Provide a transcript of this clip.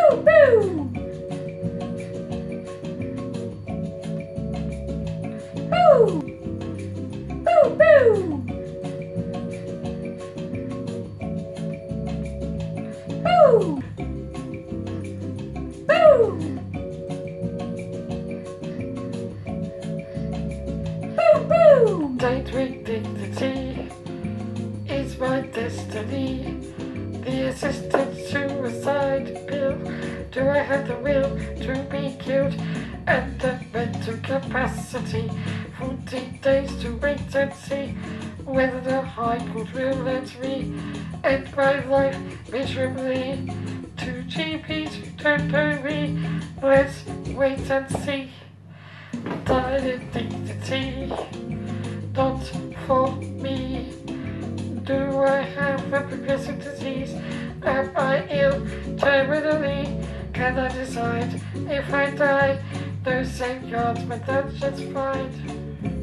Boo, boo! Boo! Boo, boo! Boo! Boo! Boo, boo! Daydream dignity is my destiny. The assisted suicide pill. Do I have the will to be killed? And the mental capacity. 14 days to wait and see whether the High Court will let me end my life miserably. 2 GPs return to me. Let's wait and see. Died in dignity, not for me. Do I have a progressive disease? Am I ill terminally? Can I decide if I die? No safeguards, but that's just fine.